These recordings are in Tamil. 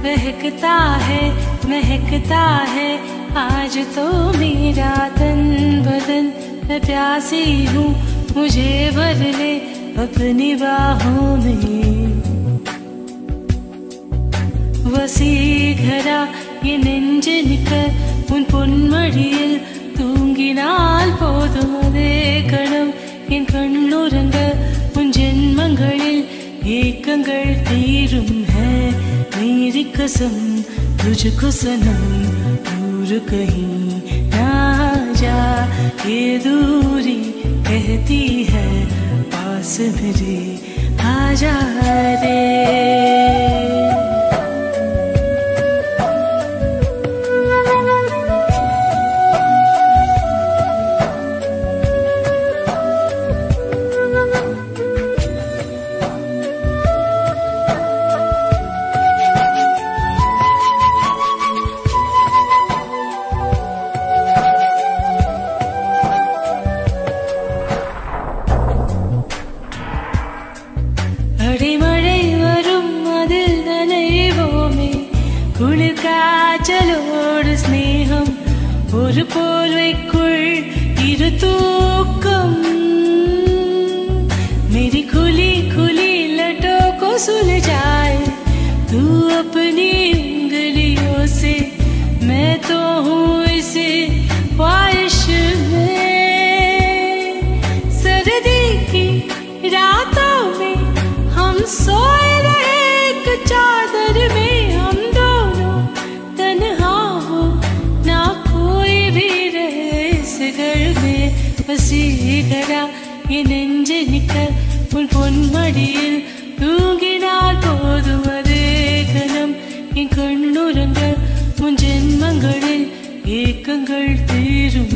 बहकता है महकता है आज तो मेरा तन बदन। मैं प्यासी हूँ मुझे भर ले अपनी बाहों में। வசீகரா என் நெஞ்செனிக்க உன் பொன்மடியில் தூங்கினால் போதும் அதே கணம் என் கண்ணுறங்க உன் ஜென்மங்களில் ஏக்கங்கள் தீரும் है मेरी कसम तुझको सनम दूर कहीं ना जा। ये दूरी कहती है पास मेरे आ जा रे। அடிமழை வரும் அதில் நனைவோமே குளிர் காய்ச்சலோடு ஸ்நேகம் ஒரு போர்வைக்குள் இரு தூக்கம்। मेरी खुली खुली लटों को सुलझाए तू अपनी उंगलियों से। मैं तो हूँ इसी ख्वाहिश में सर्दी की रातों में हम सोए रहे एक चादर में। हम दोनों तन्हा हो ना कोई भी रहे इस घर में। வசீகரா என் நெஞ்செனிக்க உன் பொன்மடியில் தூங்கினால் போதும் அதே கணம் என் கண்ணுறங்க உன் ஜென்மங்களில் ஏக்கங்கள் தீரும்।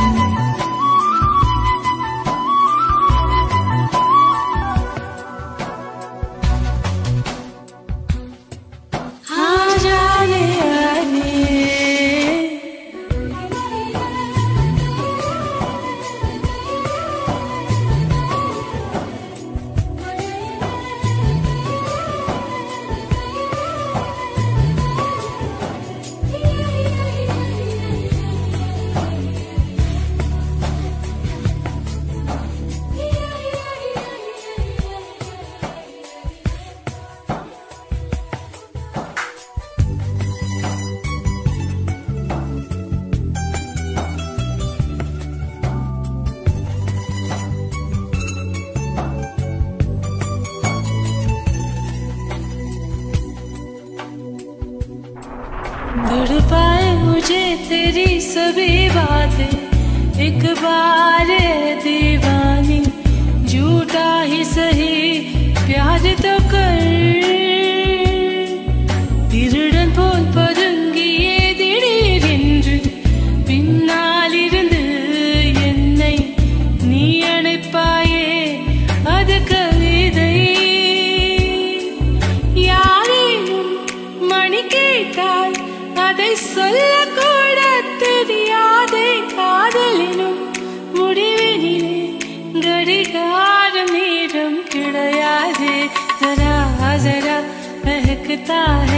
बढ़ पाए मुझे तेरी सभी बातें एक बार दीवानी। झूठा ही सही प्यार तो कर திருடன் போல் பதுங்கியே திடீரென்று பின்னாலிருந்து என்னை நீ அணைப்பாயே அது கவிதை। யாரேனும் மணி கேட்டால் அதை சொல்லக்கூட தெரியாதே காதலினும் முடிவினிலே கடிகார நேரம் கிடையாதே। जरा जरा महकता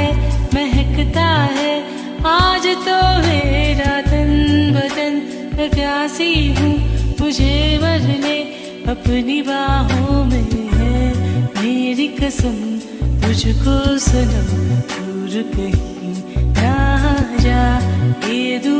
है आज तो मेरा तन बदन। मैं प्यासी हूँ मुझे भर ले अपनी बाहों में है मेरी कसम तुझको सनम दूर कहीं ना जा। ये